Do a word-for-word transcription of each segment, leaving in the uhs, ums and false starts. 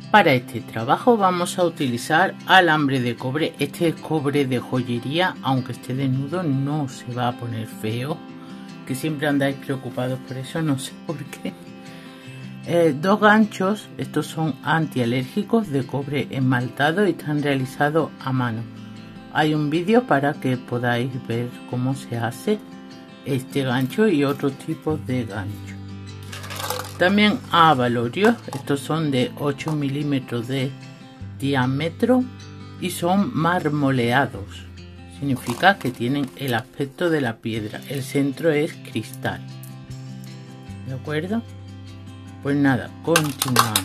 Para este trabajo vamos a utilizar alambre de cobre. Este es cobre de joyería, aunque esté desnudo no se va a poner feo, que siempre andáis preocupados por eso, no sé por qué. Eh, dos ganchos, estos son antialérgicos de cobre esmaltado y están realizados a mano. Hay un vídeo para que podáis ver cómo se hace este gancho y otros tipos de gancho. También abalorios, estos son de ocho milímetros de diámetro y son marmoleados. Significa que tienen el aspecto de la piedra, el centro es cristal. ¿De acuerdo? Pues nada, continuamos.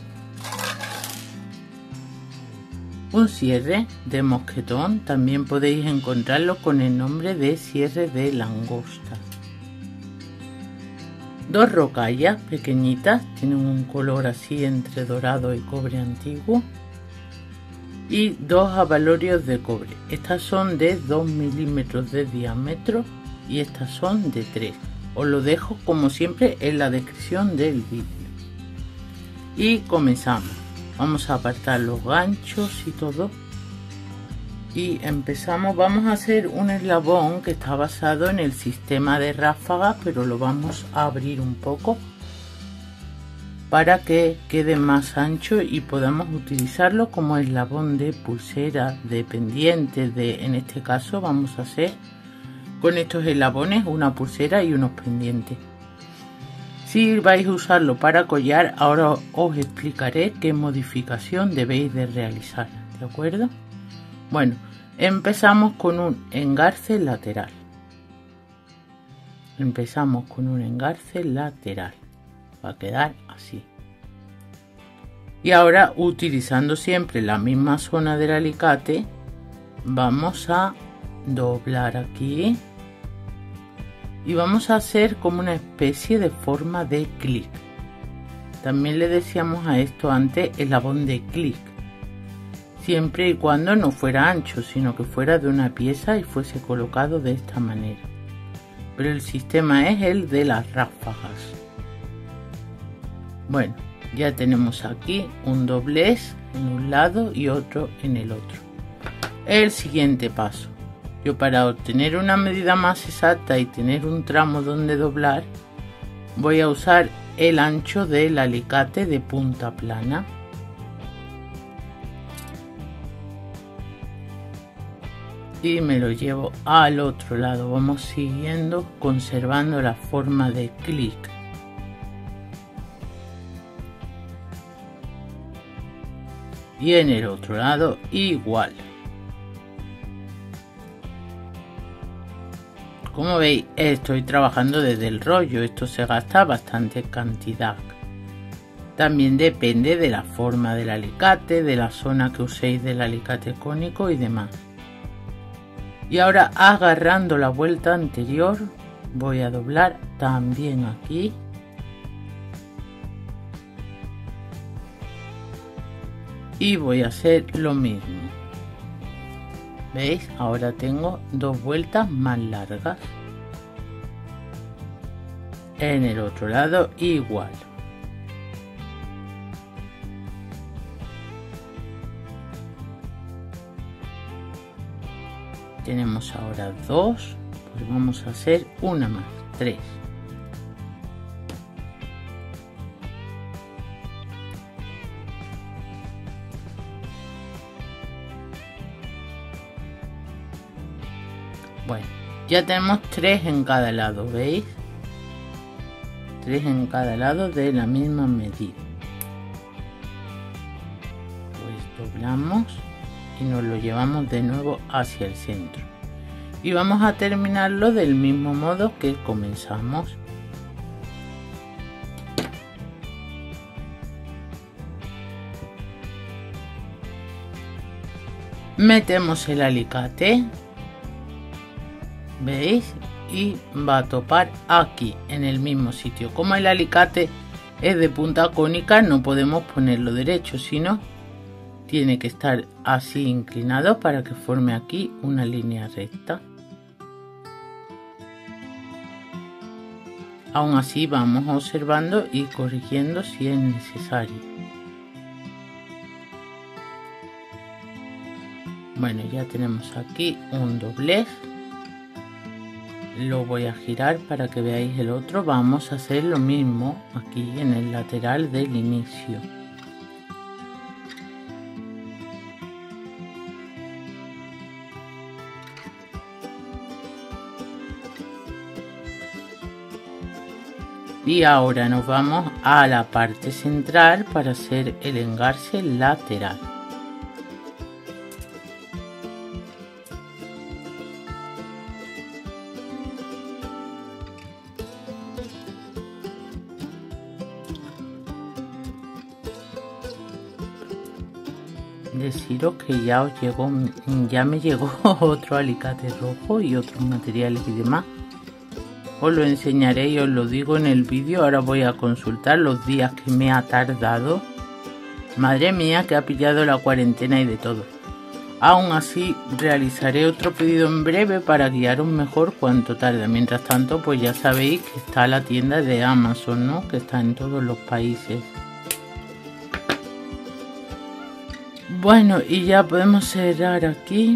Un cierre de mosquetón, también podéis encontrarlo con el nombre de cierre de langosta. Dos rocallas pequeñitas, tienen un color así entre dorado y cobre antiguo. Y dos abalorios de cobre. Estas son de dos milímetros de diámetro y estas son de tres. Os lo dejo como siempre en la descripción del vídeo. Y comenzamos. Vamos a apartar los ganchos y todo. Y empezamos, vamos a hacer un eslabón que está basado en el sistema de ráfagas, pero lo vamos a abrir un poco para que quede más ancho y podamos utilizarlo como eslabón de pulsera, de pendiente, de, en este caso vamos a hacer con estos eslabones una pulsera y unos pendientes. Si vais a usarlo para collar, ahora os explicaré qué modificación debéis de realizar, ¿de acuerdo? Bueno, empezamos con un engarce lateral. Empezamos con un engarce lateral. Va a quedar así. Y ahora, utilizando siempre la misma zona del alicate, vamos a doblar aquí. Y vamos a hacer como una especie de forma de clic. También le decíamos a esto antes eslabón de clic. Siempre y cuando no fuera ancho, sino que fuera de una pieza y fuese colocado de esta manera. Pero el sistema es el de las ráfagas. Bueno, ya tenemos aquí un doblez en un lado y otro en el otro. El siguiente paso. Yo, para obtener una medida más exacta y tener un tramo donde doblar, voy a usar el ancho del alicate de punta plana. Y me lo llevo al otro lado. Vamos siguiendo, conservando la forma de clic. Y en el otro lado igual. Como veis, estoy trabajando desde el rollo. Esto se gasta bastante cantidad. También depende de la forma del alicate, de la zona que uséis del alicate cónico y demás. Y ahora, agarrando la vuelta anterior, voy a doblar también aquí. Y voy a hacer lo mismo. ¿Veis? Ahora tengo dos vueltas más largas. En el otro lado igual. Tenemos ahora dos, pues vamos a hacer una más, tres. Bueno, ya tenemos tres en cada lado, ¿veis? Tres en cada lado de la misma medida. Pues doblamos y nos lo llevamos de nuevo hacia el centro. Y vamos a terminarlo del mismo modo que comenzamos. Metemos el alicate. ¿Veis? Y va a topar aquí en el mismo sitio. Como el alicate es de punta cónica, no podemos ponerlo derecho, sino tiene que estar así inclinado para que forme aquí una línea recta. Aún así vamos observando y corrigiendo si es necesario. Bueno, ya tenemos aquí un doblez. Lo voy a girar para que veáis el otro. Vamos a hacer lo mismo aquí en el lateral del inicio. Y ahora nos vamos a la parte central para hacer el engarce lateral. Deciros que ya os llegó, ya me llegó otro alicate rojo y otros materiales y demás. Os lo enseñaré y os lo digo en el vídeo. Ahora voy a consultar los días que me ha tardado. Madre mía, que ha pillado la cuarentena y de todo. Aún así, realizaré otro pedido en breve para guiaros mejor cuánto tarda. Mientras tanto, pues ya sabéis que está la tienda de Amazon, ¿no? Que está en todos los países. Bueno, y ya podemos cerrar aquí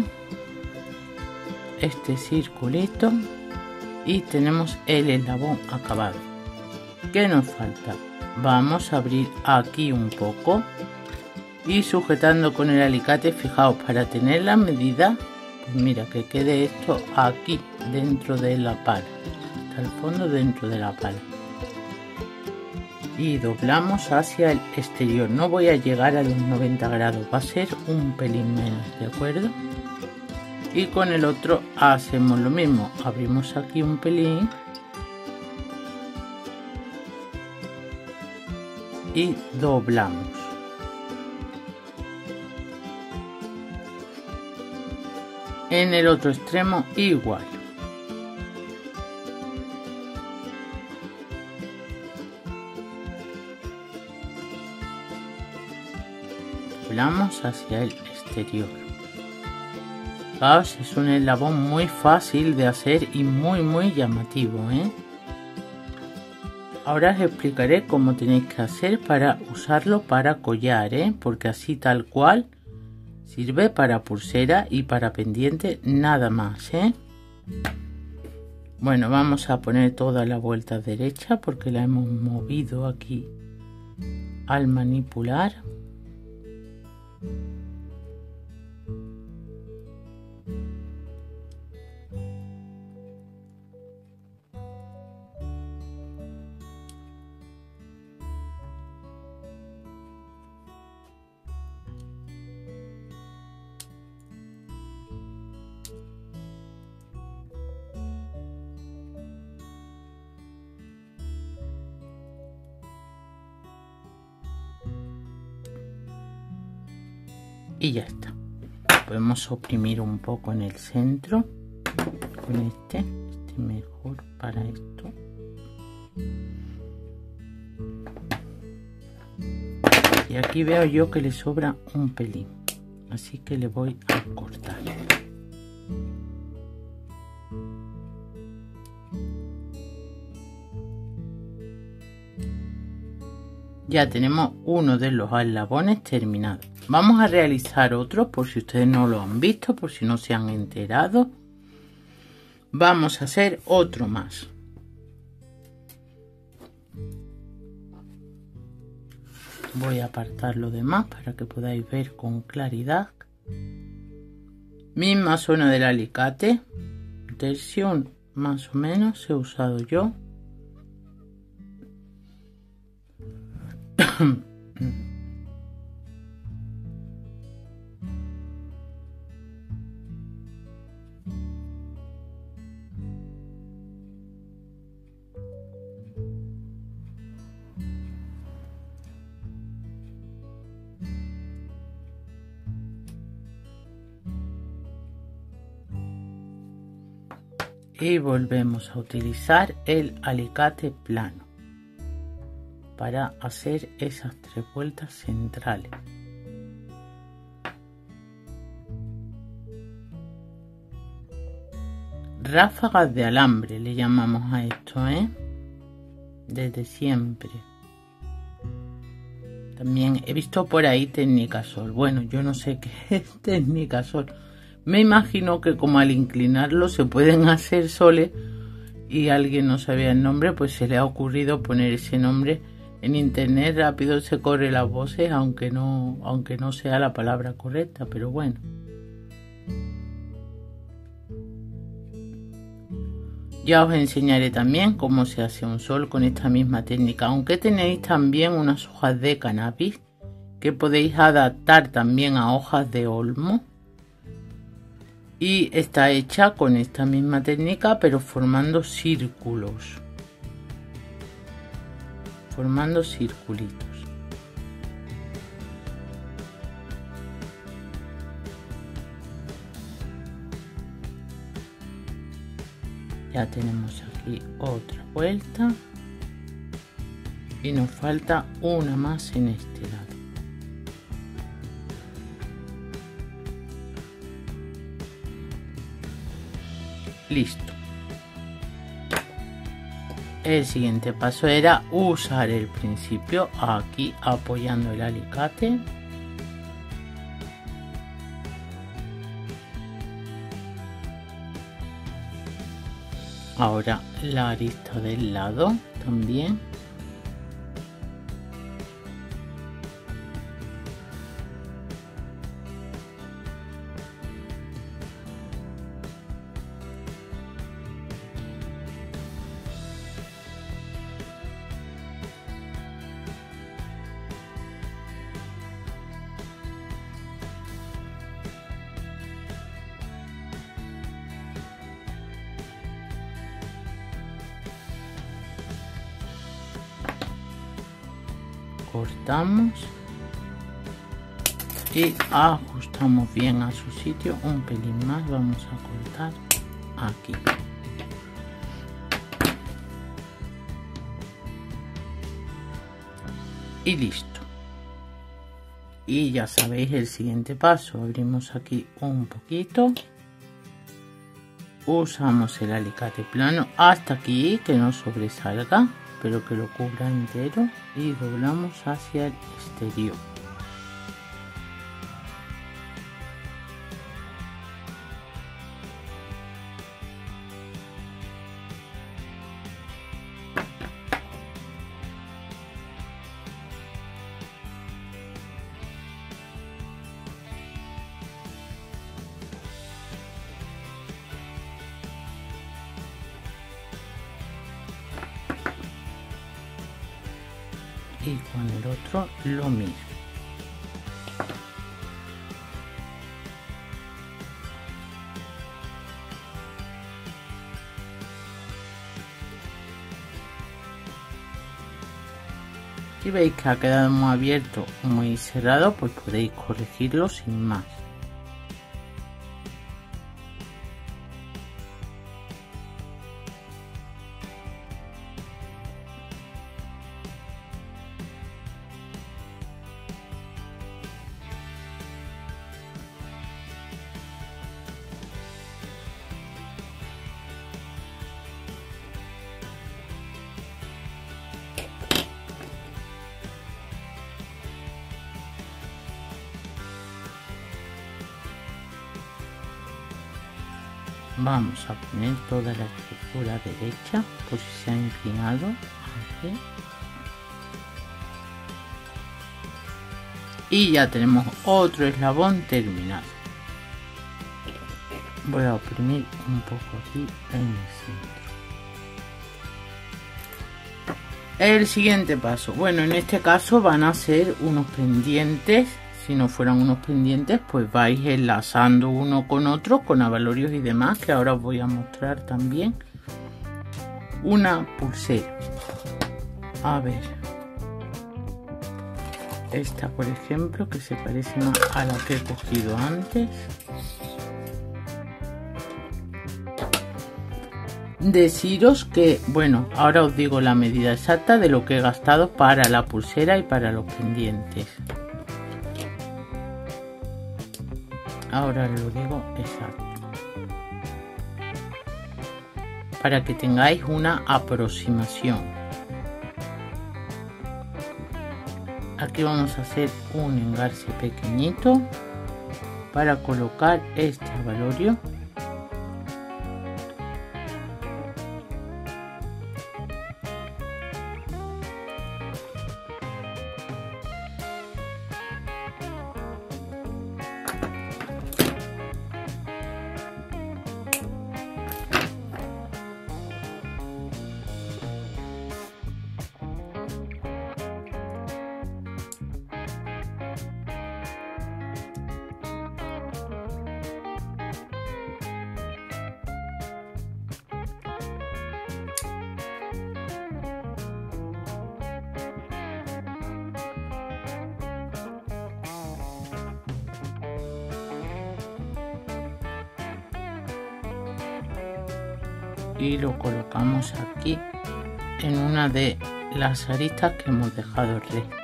este circulito. Y tenemos el eslabón acabado. ¿Qué nos falta? Vamos a abrir aquí un poco y sujetando con el alicate, fijaos, para tener la medida, pues mira, que quede esto aquí dentro de la pala, hasta el fondo dentro de la pala, y doblamos hacia el exterior. No voy a llegar a los noventa grados, va a ser un pelín menos, ¿de acuerdo? Y con el otro hacemos lo mismo, abrimos aquí un pelín y doblamos. En el otro extremo igual. Doblamos hacia el exterior. Fijaos, es un eslabón muy fácil de hacer y muy muy llamativo, ¿eh? Ahora os explicaré cómo tenéis que hacer para usarlo para collar, ¿eh? Porque así tal cual sirve para pulsera y para pendiente, nada más, ¿eh? Bueno, vamos a poner toda la vuelta derecha porque la hemos movido aquí al manipular. Y ya está. Podemos oprimir un poco en el centro con este, este mejor para esto. Y aquí veo yo que le sobra un pelín, así que le voy a cortar. Ya tenemos uno de los eslabones terminado. Vamos a realizar otro por si ustedes no lo han visto, por si no se han enterado. Vamos a hacer otro más. Voy a apartar lo demás para que podáis ver con claridad. Misma zona del alicate, tercio más o menos he usado yo. Y volvemos a utilizar el alicate plano para hacer esas tres vueltas centrales. Ráfagas de alambre le llamamos a esto, ¿eh? Desde siempre. También he visto por ahí Technicasol. Bueno, yo no sé qué es Technicasol. Me imagino que como al inclinarlo se pueden hacer soles y alguien no sabía el nombre, pues se le ha ocurrido poner ese nombre. En internet rápido se corre las voces, aunque no, aunque no sea la palabra correcta, pero bueno. Ya os enseñaré también cómo se hace un sol con esta misma técnica, aunque tenéis también unas hojas de cannabis que podéis adaptar también a hojas de olmo. Y está hecha con esta misma técnica, pero formando círculos. Formando circulitos. Ya tenemos aquí otra vuelta. Y nos falta una más en este lado. Listo. El siguiente paso era usar el principio aquí apoyando el alicate. Ahora la arista del lado también. Cortamos y ajustamos bien a su sitio. Un pelín más vamos a cortar aquí. Y listo. Y ya sabéis el siguiente paso. Abrimos aquí un poquito. Usamos el alicate plano hasta aquí, que no sobresalga, pero que lo cubra entero, y doblamos hacia el exterior. Y con el otro lo mismo. Si veis que ha quedado muy abierto o muy cerrado, pues podéis corregirlo sin más. Vamos a poner toda la estructura derecha, por si se ha inclinado aquí. Y ya tenemos otro eslabón terminado. Voy a oprimir un poco aquí en el centro. El siguiente paso, bueno, en este caso van a ser unos pendientes. Si no fueran unos pendientes, pues vais enlazando uno con otro con abalorios y demás, que ahora os voy a mostrar también. Una pulsera. A ver. Esta, por ejemplo, que se parece más a la que he cogido antes. Deciros que, bueno, ahora os digo la medida exacta de lo que he gastado para la pulsera y para los pendientes. Ahora lo digo exacto, para que tengáis una aproximación. Aquí vamos a hacer un engarce pequeñito para colocar este abalorio. Y lo colocamos aquí en una de las aristas que hemos dejado rectas.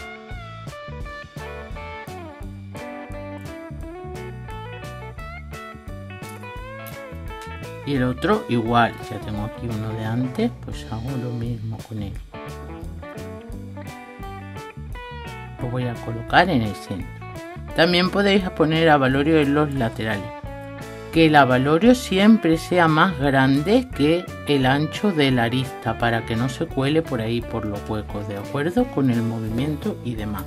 Y el otro igual, ya tengo aquí uno de antes, pues hago lo mismo con él. Lo voy a colocar en el centro. También podéis poner abalorio en los laterales. Que el abalorio siempre sea más grande que el ancho de la arista para que no se cuele por ahí por los huecos, de acuerdo con el movimiento y demás.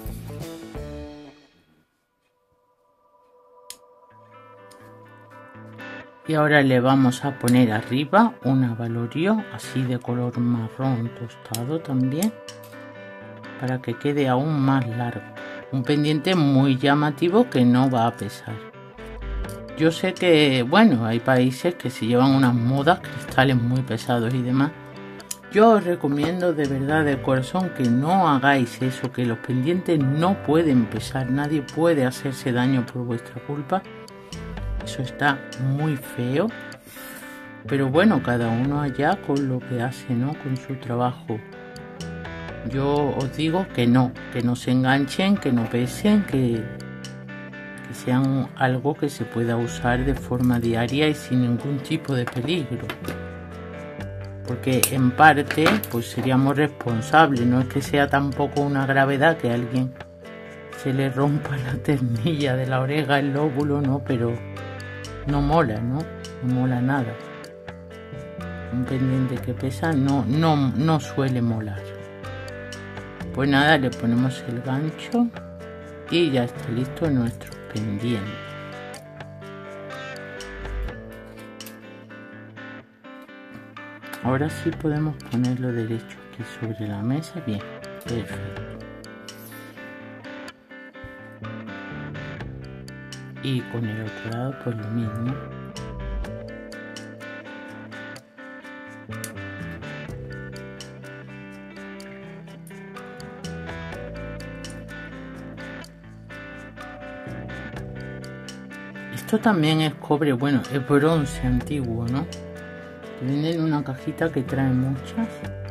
Y ahora le vamos a poner arriba un abalorio así de color marrón tostado también, para que quede aún más largo. Un pendiente muy llamativo que no va a pesar. Yo sé que, bueno, hay países que se llevan unas modas, cristales muy pesados y demás. Yo os recomiendo de verdad, de corazón, que no hagáis eso, que los pendientes no pueden pesar, nadie puede hacerse daño por vuestra culpa. Eso está muy feo. Pero bueno, cada uno allá con lo que hace, ¿no? Con su trabajo. Yo os digo que no, que no se enganchen, que no pesen, que... que sean algo que se pueda usar de forma diaria y sin ningún tipo de peligro, porque en parte pues seríamos responsables, no es que sea tampoco una gravedad que a alguien se le rompa la ternilla de la oreja, el lóbulo, no, pero no mola, no, no mola nada. Un pendiente que pesa no, no, no suele molar. Pues nada, le ponemos el gancho y ya está listo nuestro pendiente. Ahora sí podemos ponerlo derecho aquí sobre la mesa. Bien, perfecto. Y con el otro lado pues lo mismo. Esto también es cobre, bueno, es bronce antiguo, ¿no? Viene en una cajita que trae muchas.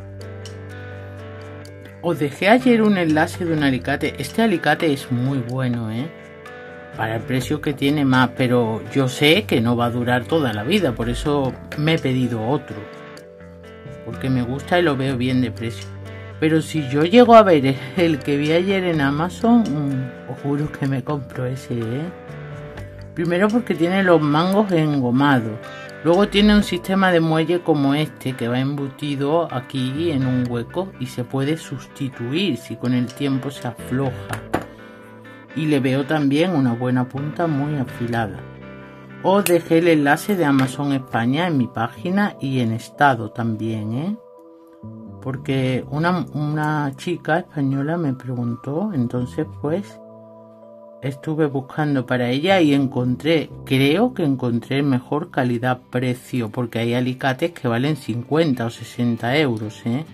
Os dejé ayer un enlace de un alicate. Este alicate es muy bueno, ¿eh? Para el precio que tiene más, pero yo sé que no va a durar toda la vida, por eso me he pedido otro. Porque me gusta y lo veo bien de precio. Pero si yo llego a ver el que vi ayer en Amazon, mmm, os juro que me compro ese, ¿eh? Primero porque tiene los mangos engomados. Luego tiene un sistema de muelle como este que va embutido aquí en un hueco y se puede sustituir si con el tiempo se afloja. Y le veo también una buena punta muy afilada. Os dejé el enlace de Amazon España en mi página y en estado también, ¿eh? Porque una, una chica española me preguntó, entonces pues estuve buscando para ella y encontré, creo que encontré mejor calidad-precio, porque hay alicates que valen cincuenta o sesenta euros, ¿eh?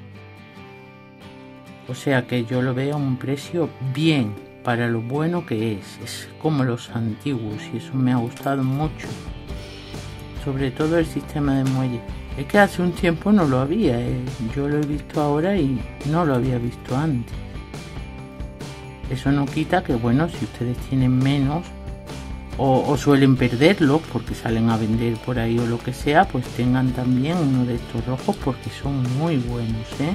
O sea que yo lo veo a un precio bien, para lo bueno que es. Es como los antiguos y eso me ha gustado mucho. Sobre todo el sistema de muelle. Es que hace un tiempo no lo había, ¿eh? Yo lo he visto ahora y no lo había visto antes. Eso no quita que, bueno, si ustedes tienen menos o, o suelen perderlo porque salen a vender por ahí o lo que sea, pues tengan también uno de estos rojos porque son muy buenos, ¿eh?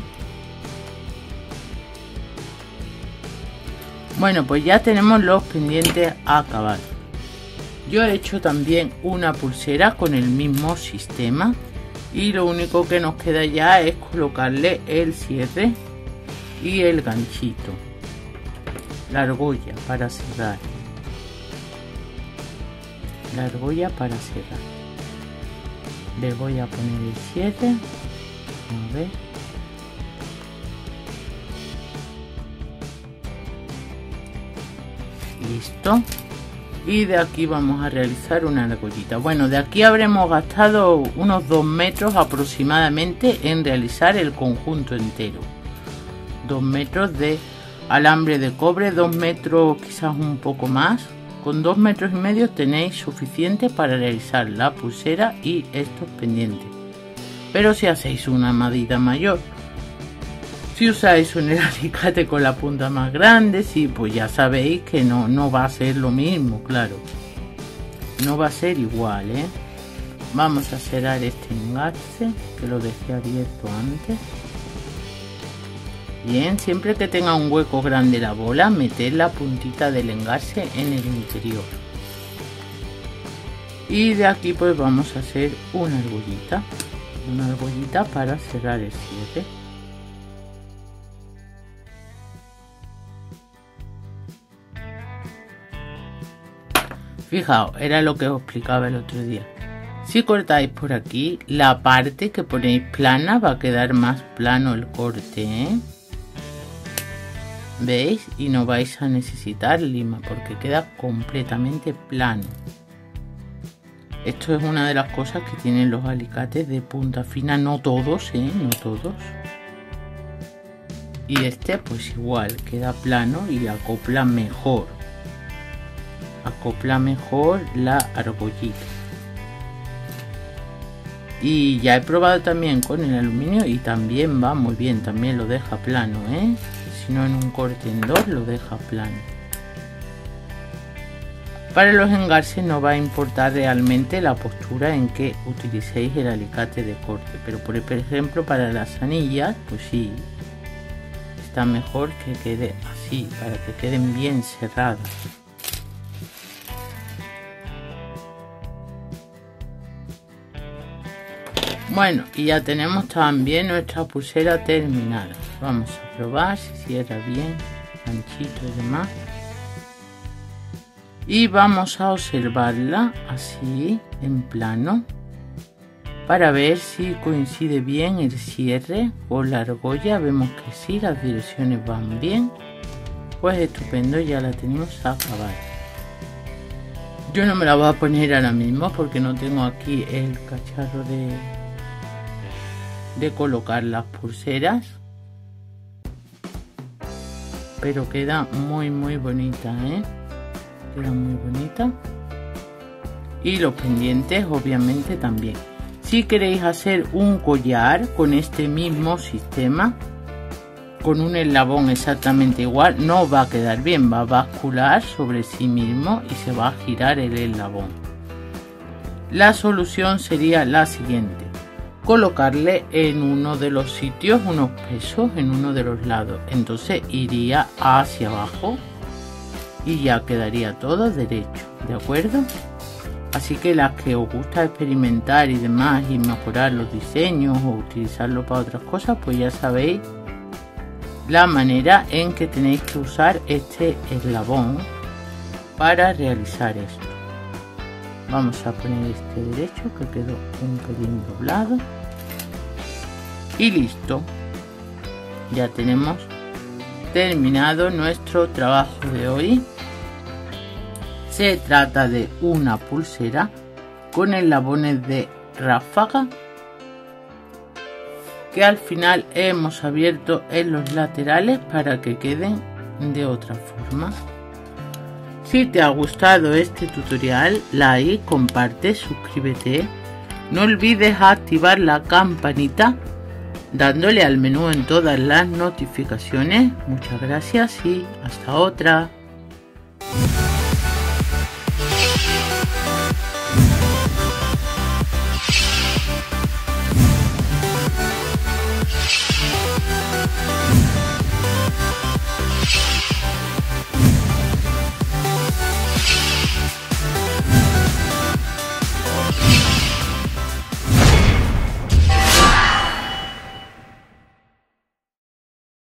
Bueno, pues ya tenemos los pendientes acabados. Yo he hecho también una pulsera con el mismo sistema y lo único que nos queda ya es colocarle el cierre y el ganchito, la argolla para cerrar, la argolla para cerrar. Le voy a poner el cierre, a ver. Listo. Y de aquí vamos a realizar una argollita. Bueno, de aquí habremos gastado unos dos metros aproximadamente en realizar el conjunto entero. Dos metros de alambre de cobre, dos metros quizás un poco más. Con dos metros y medio tenéis suficiente para realizar la pulsera y estos pendientes. Pero si hacéis una medida mayor, si usáis un alicate con la punta más grande, sí, pues ya sabéis que no, no va a ser lo mismo, claro. No va a ser igual, ¿eh? Vamos a cerrar este engarce, que lo dejé abierto antes. Bien, siempre que tenga un hueco grande la bola, meter la puntita del engarce en el interior. Y de aquí pues vamos a hacer una argollita. Una argollita para cerrar el cierre. Fijaos, era lo que os explicaba el otro día. Si cortáis por aquí, la parte que ponéis plana va a quedar más plano el corte, ¿eh? ¿Veis? Y no vais a necesitar lima porque queda completamente plano. Esto es una de las cosas que tienen los alicates de punta fina, no todos, ¿eh? No todos. Y este pues igual, queda plano y acopla mejor. Acopla mejor la argollita. Y ya he probado también con el aluminio y también va muy bien, también lo deja plano, ¿eh? Si no, en un corte en dos lo deja plano. Para los engarces no va a importar realmente la postura en que utilicéis el alicate de corte, pero por ejemplo para las anillas pues sí, está mejor que quede así, para que queden bien cerradas. Bueno, y ya tenemos también nuestra pulsera terminada. Vamos a probar si cierra bien, ganchito y demás. Y vamos a observarla así, en plano, para ver si coincide bien el cierre con la argolla. Vemos que sí, las direcciones van bien. Pues estupendo, ya la tenemos acabada. Yo no me la voy a poner ahora mismo porque no tengo aquí el cacharro de... de colocar las pulseras, pero queda muy muy bonita, ¿eh? Queda muy bonita. Y los pendientes obviamente también. Si queréis hacer un collar con este mismo sistema, con un eslabón exactamente igual, no va a quedar bien, va a bascular sobre sí mismo y se va a girar el eslabón. La solución sería la siguiente: colocarle en uno de los sitios unos pesos en uno de los lados, entonces iría hacia abajo y ya quedaría todo derecho, ¿de acuerdo? Así que las que os gusta experimentar y demás y mejorar los diseños o utilizarlo para otras cosas, pues ya sabéis la manera en que tenéis que usar este eslabón para realizar esto. Vamos a poner este derecho que quedó un pelín doblado y listo. Ya tenemos terminado nuestro trabajo de hoy. Se trata de una pulsera con eslabones de ráfaga que al final hemos abierto en los laterales para que queden de otra forma. Si te ha gustado este tutorial, like, comparte, suscríbete. No olvides activar la campanita dándole al menú en todas las notificaciones. Muchas gracias y hasta otra.